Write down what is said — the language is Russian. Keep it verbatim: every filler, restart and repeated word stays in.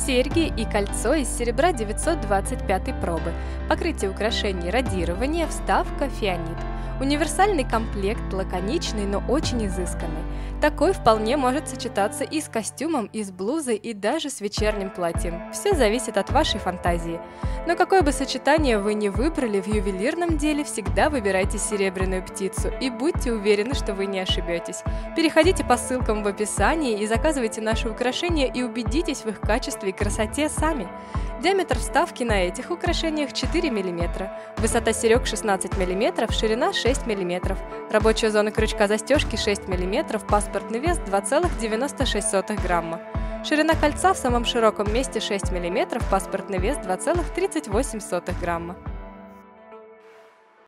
серьги и кольцо из серебра девятьсот двадцать пятой пробы, покрытие украшений радирование, вставка фианит. Универсальный комплект, лаконичный, но очень изысканный. Такой вполне может сочетаться и с костюмом, и с блузой, и даже с вечерним платьем. Все зависит от вашей фантазии. Но какое бы сочетание вы ни выбрали, в ювелирном деле всегда выбирайте серебряную птицу и будьте уверены, что вы не ошибетесь. Переходите по ссылкам в описании и заказывайте наши украшения и убедитесь в их качестве и красоте сами. Диаметр вставки на этих украшениях четыре миллиметра, высота серег шестнадцать миллиметров, ширина шесть миллиметров, рабочая зона крючка застежки шесть миллиметров, паспортный вес два целых девяносто шесть сотых грамма. Ширина кольца в самом широком месте шесть миллиметров, паспортный вес два целых тридцать восемь сотых грамма.